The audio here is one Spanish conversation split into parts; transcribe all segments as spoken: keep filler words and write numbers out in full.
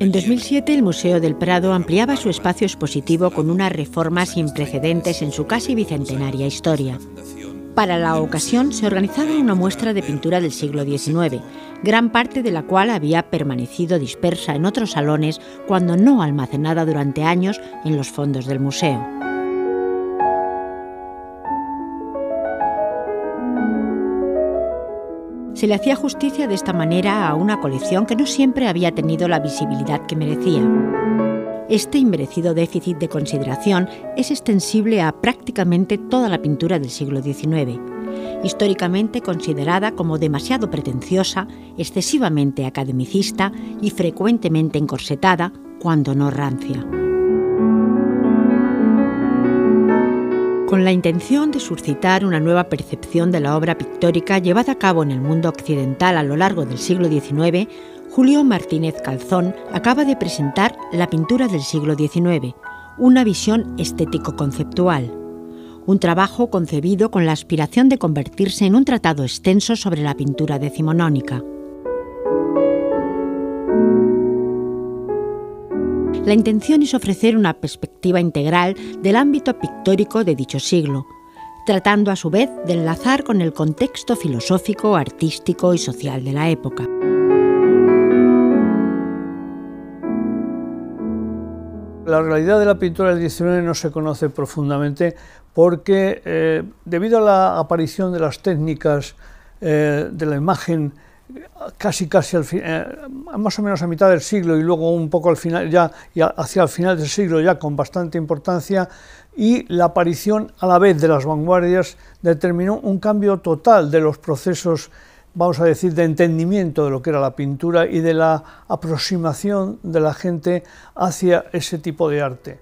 En dos mil siete, el Museo del Prado ampliaba su espacio expositivo con una reforma sin precedentes en su casi bicentenaria historia. Para la ocasión se organizaba una muestra de pintura del siglo diecinueve, gran parte de la cual había permanecido dispersa en otros salones cuando no almacenada durante años en los fondos del museo. Se le hacía justicia de esta manera a una colección que no siempre había tenido la visibilidad que merecía. Este inmerecido déficit de consideración es extensible a prácticamente toda la pintura del siglo diecinueve, históricamente considerada como demasiado pretenciosa, excesivamente academicista y frecuentemente encorsetada, cuando no rancia. Con la intención de suscitar una nueva percepción de la obra pictórica llevada a cabo en el mundo occidental a lo largo del siglo diecinueve, Julio Martínez Calzón acaba de presentar La pintura del siglo diecinueve, una visión estético-conceptual. Un trabajo concebido con la aspiración de convertirse en un tratado extenso sobre la pintura decimonónica. La intención es ofrecer una perspectiva integral del ámbito pictórico de dicho siglo, tratando a su vez de enlazar con el contexto filosófico, artístico y social de la época. La realidad de la pintura del diecinueve no se conoce profundamente porque, eh, debido a la aparición de las técnicas eh, de la imagen casi casi al fin, eh, más o menos a mitad del siglo y luego un poco al final, ya, ya hacia el final del siglo ya con bastante importancia, y la aparición a la vez de las vanguardias determinó un cambio total de los procesos, vamos a decir, de entendimiento de lo que era la pintura y de la aproximación de la gente hacia ese tipo de arte.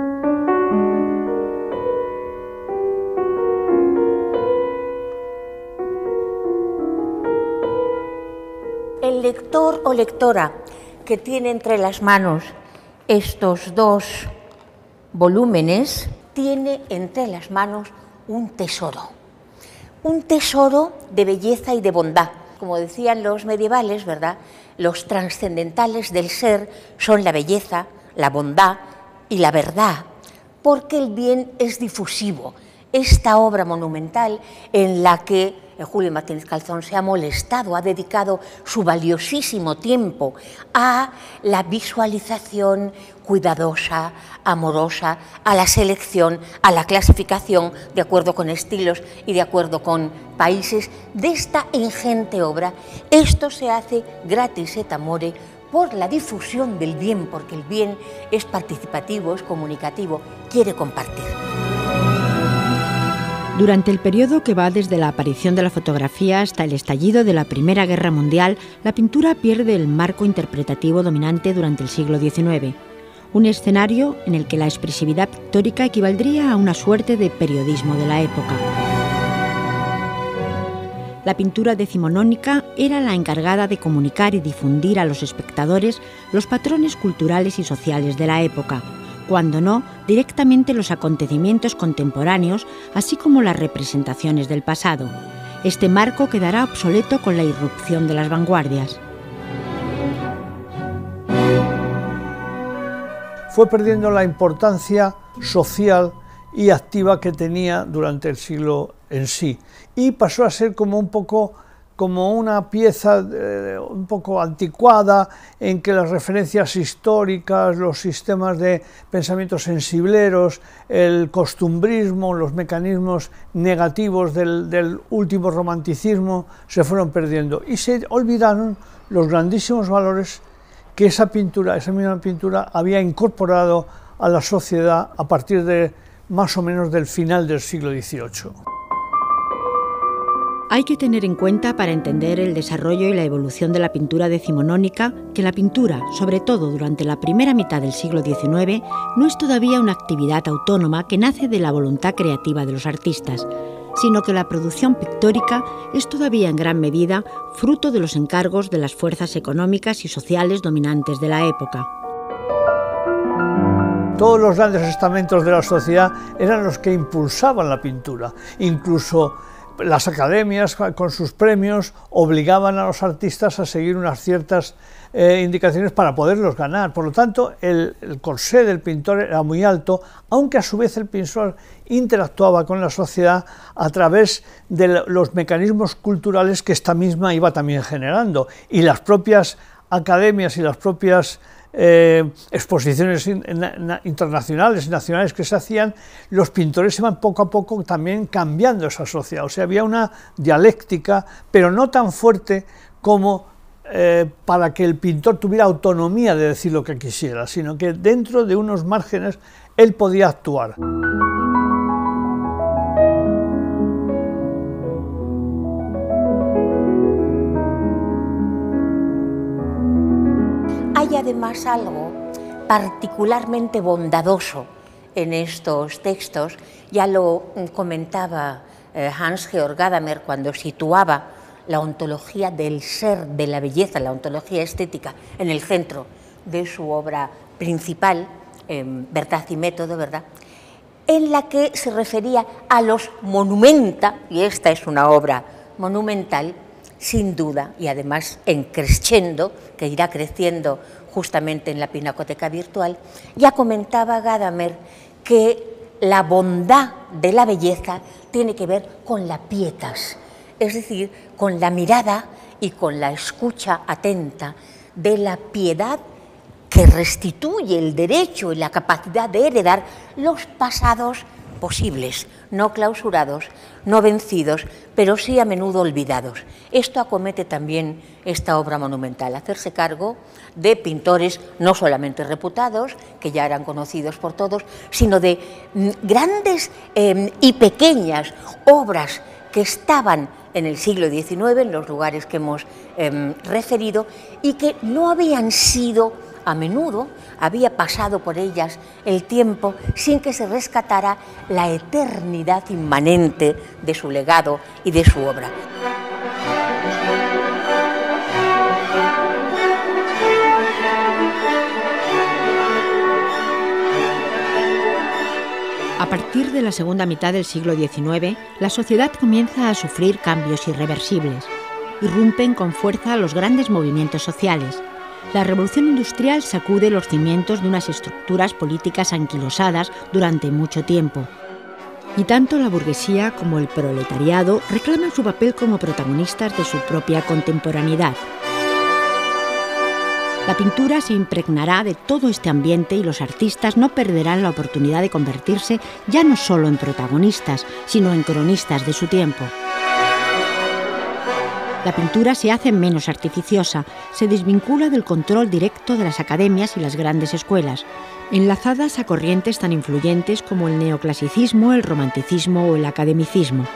El lector o lectora que tiene entre las manos estos dos volúmenes tiene entre las manos un tesoro, un tesoro de belleza y de bondad. Como decían los medievales, ¿verdad?, los trascendentales del ser son la belleza, la bondad y la verdad, porque el bien es difusivo. Esta obra monumental en la que Julio Martínez Calzón se ha molestado, ha dedicado su valiosísimo tiempo a la visualización cuidadosa, amorosa, a la selección, a la clasificación de acuerdo con estilos y de acuerdo con países de esta ingente obra. Esto se hace gratis et amore por la difusión del bien, porque el bien es participativo, es comunicativo, quiere compartir. Durante el periodo que va desde la aparición de la fotografía hasta el estallido de la Primera Guerra Mundial, la pintura pierde el marco interpretativo dominante durante el siglo diecinueve, un escenario en el que la expresividad pictórica equivaldría a una suerte de periodismo de la época. La pintura decimonónica era la encargada de comunicar y difundir a los espectadores los patrones culturales y sociales de la época, cuando no directamente los acontecimientos contemporáneos, así como las representaciones del pasado. Este marco quedará obsoleto con la irrupción de las vanguardias. Fue perdiendo la importancia social y activa que tenía durante el siglo en sí, y pasó a ser como un poco como una pieza eh, un poco anticuada, en que las referencias históricas, los sistemas de pensamiento sensibleros, el costumbrismo, los mecanismos negativos del, del último romanticismo se fueron perdiendo y se olvidaron los grandísimos valores que esa pintura, esa misma pintura había incorporado a la sociedad a partir de más o menos del final del siglo dieciocho. Hay que tener en cuenta para entender el desarrollo y la evolución de la pintura decimonónica que la pintura, sobre todo durante la primera mitad del siglo diecinueve, no es todavía una actividad autónoma que nace de la voluntad creativa de los artistas, sino que la producción pictórica es todavía en gran medida fruto de los encargos de las fuerzas económicas y sociales dominantes de la época. Todos los grandes estamentos de la sociedad eran los que impulsaban la pintura, incluso las academias con sus premios obligaban a los artistas a seguir unas ciertas eh, indicaciones para poderlos ganar. Por lo tanto, el, el corsé del pintor era muy alto, aunque a su vez el pintor interactuaba con la sociedad a través de los mecanismos culturales que esta misma iba también generando, y las propias academias y las propias Eh, exposiciones in, na, internacionales y nacionales que se hacían, los pintores iban poco a poco también cambiando esa sociedad. O sea, había una dialéctica, pero no tan fuerte como eh, para que el pintor tuviera autonomía de decir lo que quisiera, sino que dentro de unos márgenes él podía actuar. Hay además algo particularmente bondadoso en estos textos, ya lo comentaba eh, Hans-Georg Gadamer cuando situaba la ontología del ser, de la belleza, la ontología estética, en el centro de su obra principal, eh, Verdad y Método, ¿verdad?, en la que se refería a los monumenta, y esta es una obra monumental, sin duda, y además en crescendo, que irá creciendo justamente en la Pinacoteca Virtual. Ya comentaba Gadamer que la bondad de la belleza tiene que ver con la pietas, es decir, con la mirada y con la escucha atenta de la piedad que restituye el derecho y la capacidad de heredar los pasados posibles, no clausurados, no vencidos, pero sí a menudo olvidados. Esto acomete también esta obra monumental, hacerse cargo de pintores no solamente reputados, que ya eran conocidos por todos, sino de mm, grandes eh, y pequeñas obras que estaban en el siglo diecinueve, en los lugares que hemos eh, referido, y que no habían sido, a menudo había pasado por ellas el tiempo sin que se rescatara la eternidad inmanente de su legado y de su obra. A partir de la segunda mitad del siglo diecinueve, la sociedad comienza a sufrir cambios irreversibles. Irrumpen con fuerza los grandes movimientos sociales. La revolución industrial sacude los cimientos de unas estructuras políticas anquilosadas durante mucho tiempo. Y tanto la burguesía como el proletariado reclaman su papel como protagonistas de su propia contemporaneidad. La pintura se impregnará de todo este ambiente y los artistas no perderán la oportunidad de convertirse ya no solo en protagonistas, sino en cronistas de su tiempo. La pintura se hace menos artificiosa, se desvincula del control directo de las academias y las grandes escuelas, enlazadas a corrientes tan influyentes como el neoclasicismo, el romanticismo o el academicismo.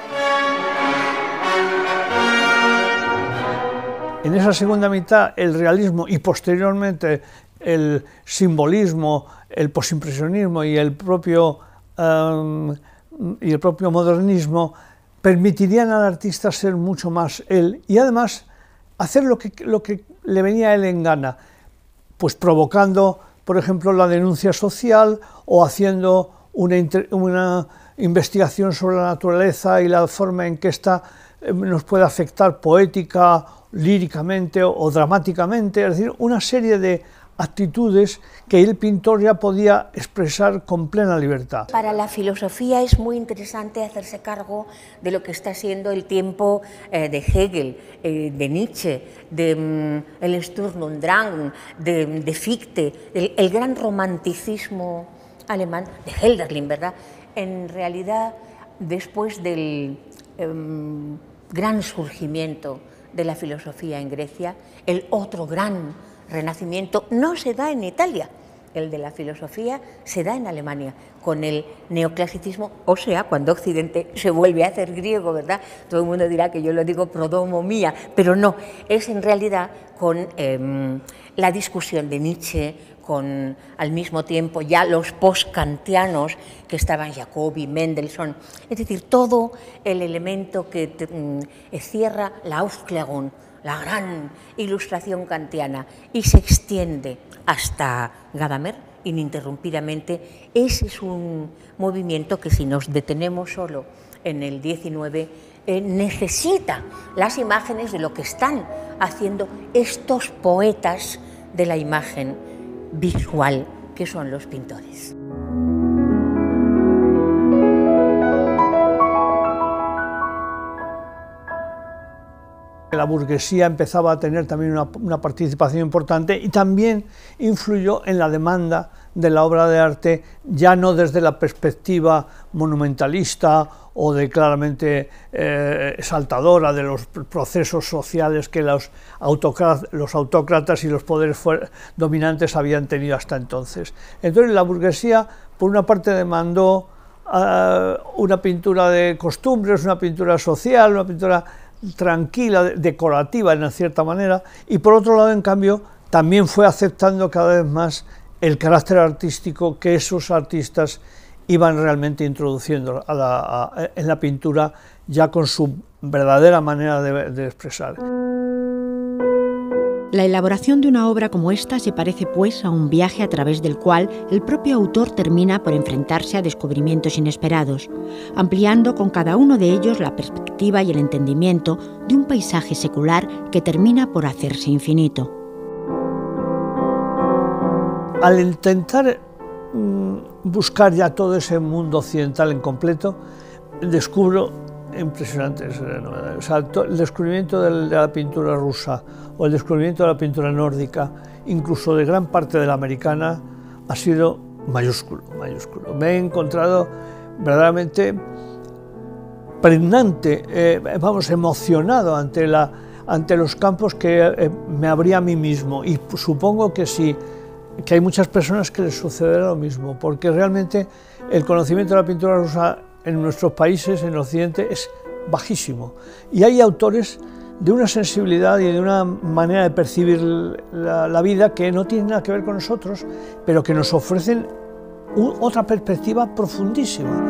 En esa segunda mitad, el realismo y posteriormente el simbolismo, el posimpresionismo y el propio, um, y el propio modernismo permitirían al artista ser mucho más él y además hacer lo que, lo que le venía a él en gana, pues provocando, por ejemplo, la denuncia social o haciendo una, una investigación sobre la naturaleza y la forma en que ésta nos puede afectar poética, líricamente o, o dramáticamente, es decir, una serie de actitudes que el pintor ya podía expresar con plena libertad. Para la filosofía es muy interesante hacerse cargo de lo que está siendo el tiempo eh, de Hegel, eh, de Nietzsche, de um, el Sturm und Drang, de, de Fichte, el, el gran romanticismo alemán, de Hölderlin, ¿verdad? En realidad, después del um, gran surgimiento de la filosofía en Grecia, el otro gran renacimiento no se da en Italia, el de la filosofía se da en Alemania, con el neoclasicismo, o sea, cuando Occidente se vuelve a hacer griego, ¿verdad? Todo el mundo dirá que yo lo digo pro domo mía, pero no, es en realidad con eh, la discusión de Nietzsche, con al mismo tiempo ya los post-kantianos que estaban Jacobi, Mendelssohn, es decir, todo el elemento que mm, cierra la Aufklärung, la gran ilustración kantiana, y se extiende hasta Gadamer ininterrumpidamente. Ese es un movimiento que, si nos detenemos solo en el diecinueve, eh, necesita las imágenes de lo que están haciendo estos poetas de la imagen visual, que son los pintores. La burguesía empezaba a tener también una, una participación importante y también influyó en la demanda de la obra de arte, ya no desde la perspectiva monumentalista o de claramente eh, exaltadora de los procesos sociales que los, autocrat los autócratas y los poderes dominantes habían tenido hasta entonces. Entonces la burguesía, por una parte, demandó uh, una pintura de costumbres, una pintura social, una pintura tranquila, decorativa en cierta manera, y por otro lado, en cambio, también fue aceptando cada vez más el carácter artístico que esos artistas iban realmente introduciendo a la, a, en la pintura, ya con su verdadera manera de, de expresar. La elaboración de una obra como esta se parece pues a un viaje a través del cual el propio autor termina por enfrentarse a descubrimientos inesperados, ampliando con cada uno de ellos la perspectiva y el entendimiento de un paisaje secular que termina por hacerse infinito. Al intentar mmm, buscar ya todo ese mundo occidental en completo, descubro impresionantes novedades. O sea, el descubrimiento de la pintura rusa o el descubrimiento de la pintura nórdica, incluso de gran parte de la americana, ha sido mayúsculo, mayúsculo. Me he encontrado verdaderamente pregnante, eh, vamos, emocionado ante, la, ante los campos que eh, me abría a mí mismo, y supongo que sí, que hay muchas personas que les sucederá lo mismo, porque realmente el conocimiento de la pintura rusa en nuestros países, en Occidente, es bajísimo. Y hay autores de una sensibilidad y de una manera de percibir la, la vida que no tiene nada que ver con nosotros, pero que nos ofrecen un, otra perspectiva profundísima.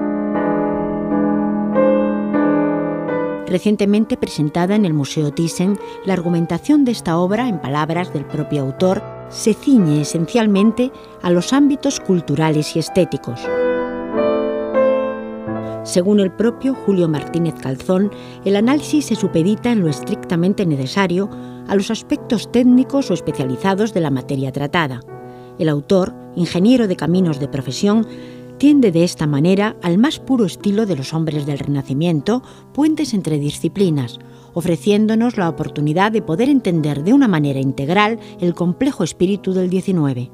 Recientemente presentada en el Museo Thyssen, la argumentación de esta obra, en palabras del propio autor, se ciñe esencialmente a los ámbitos culturales y estéticos. Según el propio Julio Martínez Calzón, el análisis se supedita en lo estrictamente necesario a los aspectos técnicos o especializados de la materia tratada. El autor, ingeniero de caminos de profesión, tiende de esta manera al más puro estilo de los hombres del Renacimiento, puentes entre disciplinas, ofreciéndonos la oportunidad de poder entender de una manera integral el complejo espíritu del diecinueve.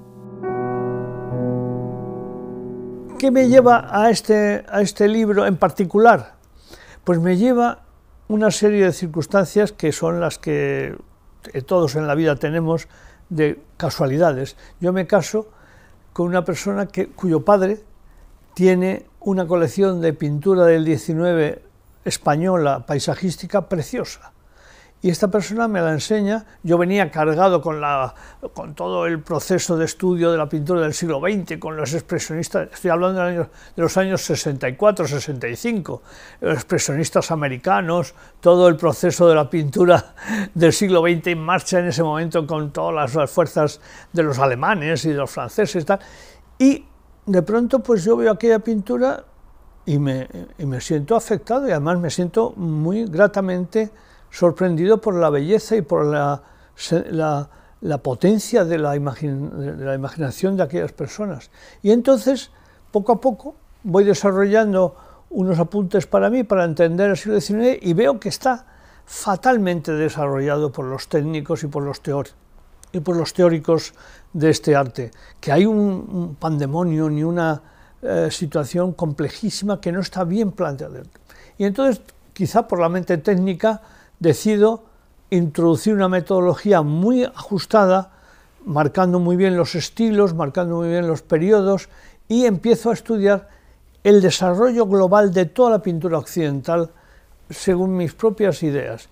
¿Qué me lleva a este, a este libro en particular? Pues me lleva una serie de circunstancias que son las que todos en la vida tenemos, de casualidades. Yo me caso con una persona que, cuyo padre tiene una colección de pintura del diecinueve española, paisajística, preciosa. Y esta persona me la enseña. Yo venía cargado con, la, con todo el proceso de estudio de la pintura del siglo veinte, con los expresionistas, estoy hablando de, años, de los años sesenta y cuatro, sesenta y cinco, los expresionistas americanos, todo el proceso de la pintura del siglo veinte en marcha en ese momento, con todas las, las fuerzas de los alemanes y de los franceses, tal. Y de pronto pues yo veo aquella pintura y me, y me siento afectado, y además me siento muy gratamente sorprendido por la belleza y por la, la, la potencia de la, imagin, de la imaginación de aquellas personas. Y entonces, poco a poco, voy desarrollando unos apuntes para mí, para entender el siglo diecinueve, y veo que está fatalmente desarrollado por los técnicos y por los, teor y por los teóricos de este arte, que hay un, un pandemonio ni una eh, situación complejísima que no está bien planteada. Y entonces, quizá por la mente técnica, decido introducir una metodología muy ajustada, marcando muy bien los estilos, marcando muy bien los periodos, y empiezo a estudiar el desarrollo global de toda la pintura occidental según mis propias ideas.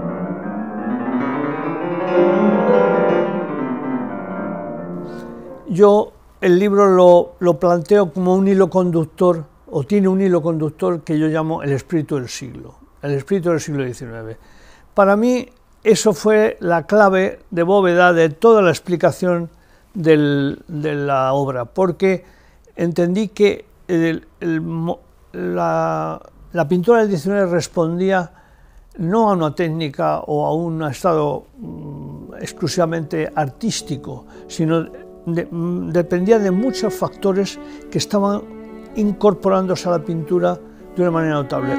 Yo el libro lo, lo planteo como un hilo conductor, o tiene un hilo conductor que yo llamo el espíritu del siglo. El espíritu del siglo diecinueve. Para mí eso fue la clave de bóveda de toda la explicación del, de la obra, porque entendí que el, el, la, la pintura del diecinueve respondía no a una técnica o a un estado mm, exclusivamente artístico, sino de, mm, dependía de muchos factores que estaban incorporándose a la pintura de una manera notable.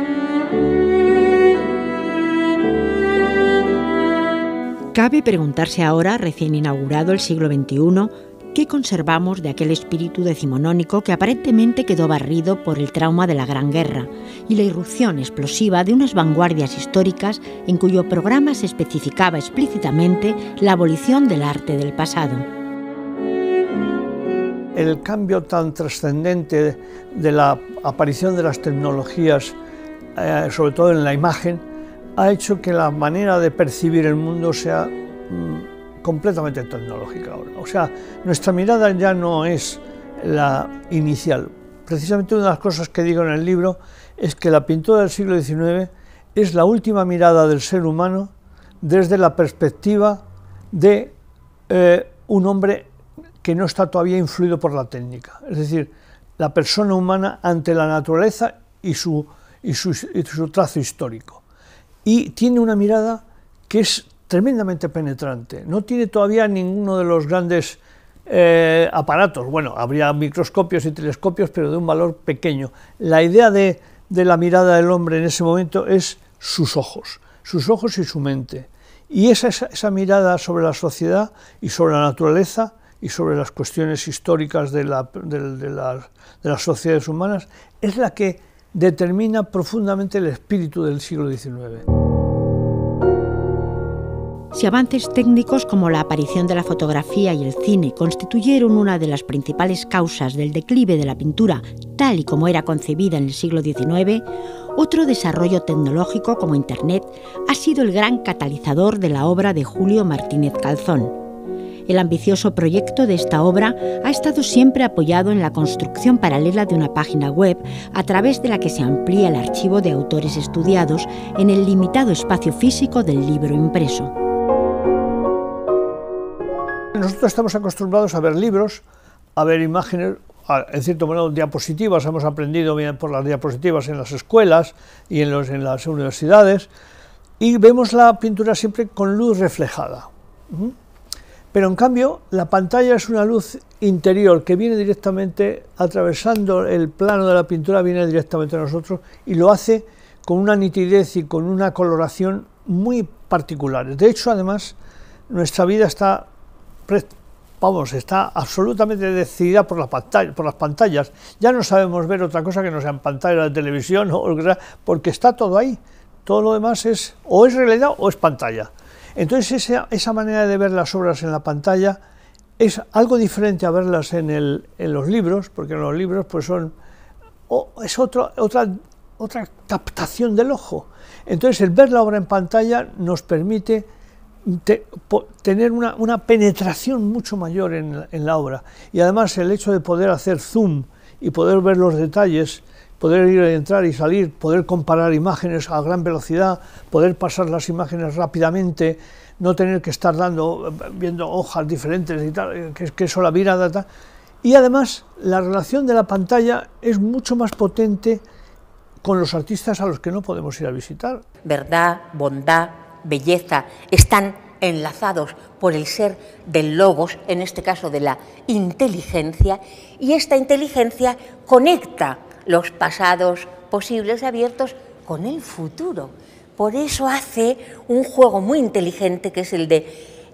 Cabe preguntarse ahora, recién inaugurado el siglo veintiuno, ¿qué conservamos de aquel espíritu decimonónico que aparentemente quedó barrido por el trauma de la Gran Guerra y la irrupción explosiva de unas vanguardias históricas en cuyo programa se especificaba explícitamente la abolición del arte del pasado? El cambio tan trascendente de la aparición de las tecnologías, eh, sobre todo en la imagen, ha hecho que la manera de percibir el mundo sea mmm, completamente tecnológica ahora. O sea, nuestra mirada ya no es la inicial. Precisamente una de las cosas que digo en el libro es que la pintura del siglo diecinueve es la última mirada del ser humano desde la perspectiva de eh, un hombre que no está todavía influido por la técnica. Es decir, la persona humana ante la naturaleza y su, y su, y su trazo histórico. Y tiene una mirada que es tremendamente penetrante. No tiene todavía ninguno de los grandes eh, aparatos. Bueno, habría microscopios y telescopios, pero de un valor pequeño. La idea de, de la mirada del hombre en ese momento es sus ojos, sus ojos y su mente. Y esa, esa, esa mirada sobre la sociedad y sobre la naturaleza y sobre las cuestiones históricas de, la, de, de, la, de las sociedades humanas es la que determina profundamente el espíritu del siglo diecinueve. Si avances técnicos como la aparición de la fotografía y el cine constituyeron una de las principales causas del declive de la pintura tal y como era concebida en el siglo diecinueve, otro desarrollo tecnológico como Internet ha sido el gran catalizador de la obra de Julio Martínez Calzón. El ambicioso proyecto de esta obra ha estado siempre apoyado en la construcción paralela de una página web a través de la que se amplía el archivo de autores estudiados en el limitado espacio físico del libro impreso. Nosotros estamos acostumbrados a ver libros, a ver imágenes, a, en cierto modo diapositivas, hemos aprendido bien por las diapositivas en las escuelas y en, los, en las universidades, y vemos la pintura siempre con luz reflejada. ¿Mm? Pero en cambio, la pantalla es una luz interior que viene directamente, atravesando el plano de la pintura, viene directamente a nosotros y lo hace con una nitidez y con una coloración muy particulares. De hecho, además, nuestra vida está, vamos, está absolutamente decidida por, la pantalla, por las pantallas. Ya no sabemos ver otra cosa que no sea en pantalla de televisión, o, porque está todo ahí. Todo lo demás es o es realidad o es pantalla. Entonces esa, esa manera de ver las obras en la pantalla es algo diferente a verlas en, el, en los libros, porque en los libros pues son, oh, es otro, otra, otra captación del ojo. Entonces el ver la obra en pantalla nos permite te, po, tener una, una penetración mucho mayor en, en la obra, y además el hecho de poder hacer zoom y poder ver los detalles, poder ir y entrar y salir, poder comparar imágenes a gran velocidad, poder pasar las imágenes rápidamente, no tener que estar dando, viendo hojas diferentes y tal, que, que eso la mirada tal. Y además la relación de la pantalla es mucho más potente con los artistas a los que no podemos ir a visitar. Verdad, bondad, belleza están enlazados por el ser del logos, en este caso de la inteligencia, y esta inteligencia conecta los pasados posibles abiertos con el futuro. Por eso hace un juego muy inteligente, que es el de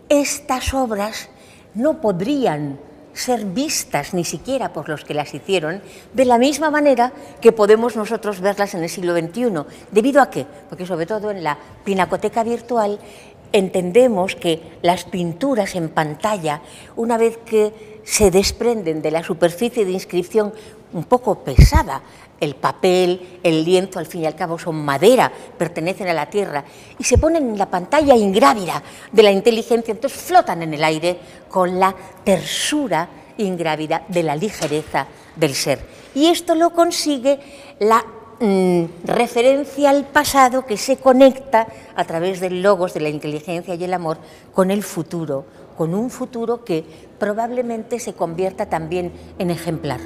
estas obras no podrían ser vistas ni siquiera por los que las hicieron de la misma manera que podemos nosotros verlas en el siglo veintiuno. ¿Debido a qué? Porque sobre todo en la Pinacoteca Virtual entendemos que las pinturas en pantalla, una vez que se desprenden de la superficie de inscripción un poco pesada, el papel, el lienzo, al fin y al cabo son madera, pertenecen a la tierra, y se ponen en la pantalla ingrávida de la inteligencia, entonces flotan en el aire con la tersura ingrávida de la ligereza del ser. Y esto lo consigue la mm, referencia al pasado, que se conecta a través del logos de la inteligencia y el amor con el futuro, con un futuro que probablemente se convierta también en ejemplar.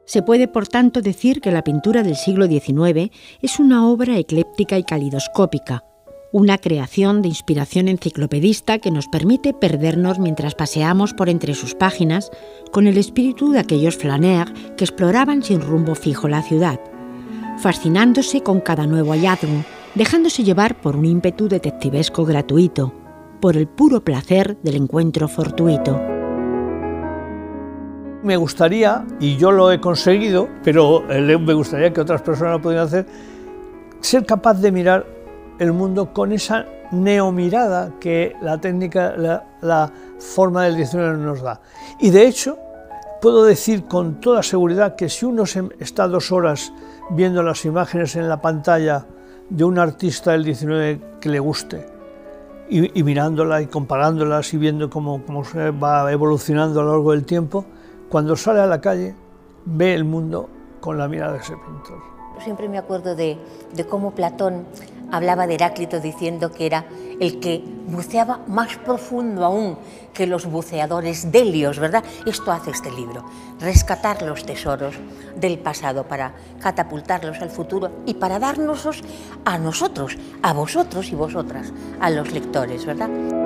Se puede, por tanto, decir que la pintura del siglo diecinueve es una obra ecléptica y calidoscópica, una creación de inspiración enciclopedista que nos permite perdernos mientras paseamos por entre sus páginas con el espíritu de aquellos flâneurs que exploraban sin rumbo fijo la ciudad, fascinándose con cada nuevo hallazgo, dejándose llevar por un ímpetu detectivesco gratuito, por el puro placer del encuentro fortuito. Me gustaría, y yo lo he conseguido, pero me gustaría que otras personas lo pudieran hacer, ser capaz de mirar el mundo con esa neomirada que la técnica, la, la forma del diecinueve nos da. Y de hecho, puedo decir con toda seguridad que si uno se está dos horas viendo las imágenes en la pantalla de un artista del diecinueve que le guste, y, y mirándolas y comparándolas y viendo cómo, cómo se va evolucionando a lo largo del tiempo, cuando sale a la calle, ve el mundo con la mirada de ese pintor. Siempre me acuerdo de, de cómo Platón hablaba de Heráclito diciendo que era el que buceaba más profundo aún que los buceadores délios, ¿verdad? Esto hace este libro, rescatar los tesoros del pasado para catapultarlos al futuro y para dárnoslos a nosotros, a vosotros y vosotras, a los lectores, ¿verdad?